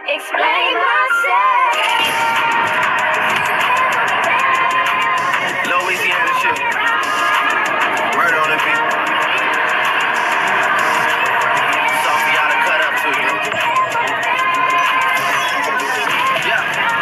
Explain myself. Louisiana shit. Murder on the beat. Song for y'all to cut up to, you. Yeah.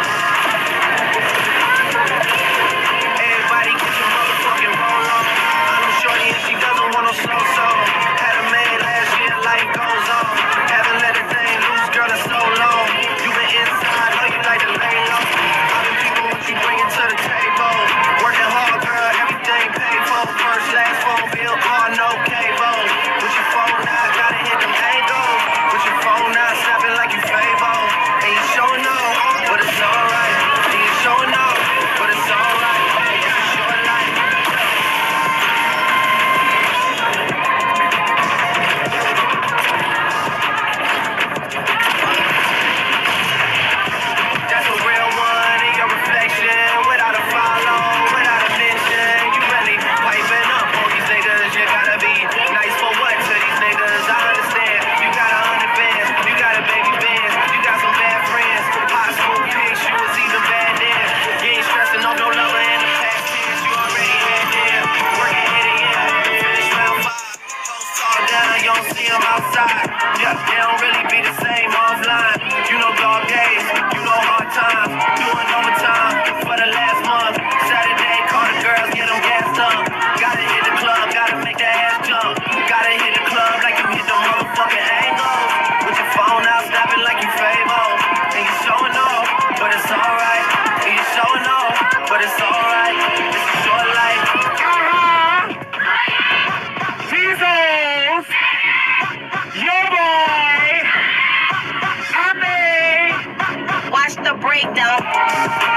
Everybody get your motherfucking roll on. I know shorty and she doesn't want no slow song. Had a man last year, life goes on. Haven't let a thing loose, girl, it's so long. You been inside, know you like to lay low. All the people what you bringing to the table. Working hard, girl, everything paid for. First, last phone bill, all no cable. With your phone out, gotta hit them angles. With your phone out, snapping like you Fable. And you showing off, but it's alright. And you showing off, but it's alright. It's a short life. That's a real one in your reflection. Without a follow, without a mention. You really piping up on these niggas. You gotta be nice for what to these niggas? I understand. You got 100 bands, you got a baby Benz, you got some bad friends. Hot school pics, you was even bad then. You ain't stressing off no lover in the past tense. You already had them. Working hit it, yeah. Finish round 5. Post all down, you don't see them outside. Yeah, they don't really be the same offline. You know dog days, you know hard times. Doing overtime for the last month. Saturday, call the girls, get them gassed up. Gotta hit the club, gotta make that ass jump. Gotta hit the club like you hit the motherfucking angles. With your phone out, snapping like you Fable. And you showing off, but it's alright. And you showing off, but it's alright. It's a short life. Jesus! Your boy! Happy! Watch the breakdown.